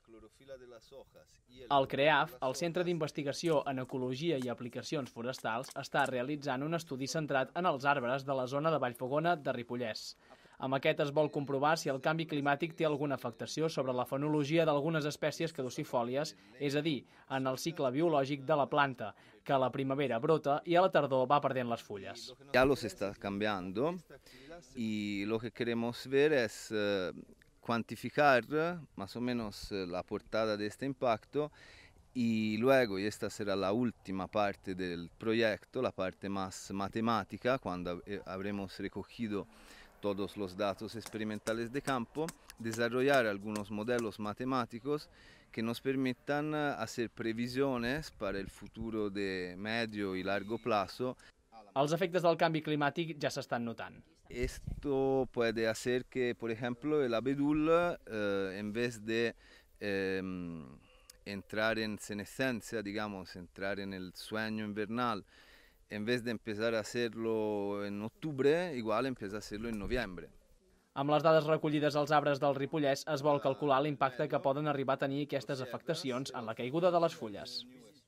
El CREAF, el Centre d'Investigació en Ecologia i Aplicacions Forestals, està realitzant un estudi centrat en els arbres de la zona de Vallfogona de Ripollès. Amb aquest es vol comprovar si el canvi climàtic té alguna afectació sobre la fenologia d'algunes espècies caducifòlies, és a dir, en el cicle biològic de la planta, que a la primavera brota i a la tardor va perdent les fulles. Ya los está cambiando y lo que queremos ver es cuantificar más o menos la portada de este impacto y luego, y esta será la última parte del proyecto, la parte más matemática, cuando habremos recogido todos los datos experimentales de campo, desarrollar algunos modelos matemáticos que nos permitan hacer previsiones para el futuro de medio y largo plazo. Els efectes del canvi climàtic ja s'estan notant. Esto puede hacer que, por ejemplo, el abedul, en vez de entrar en senescencia, digamos, entrar en el sueño invernal, en vez de empezar a hacerlo en octubre, igual empieza a hacerlo en noviembre. Amb les dades recollides als arbres del Ripollès es vol calcular l'impacte que poden arribar a tenir aquestes afectacions en la caiguda de les fulles.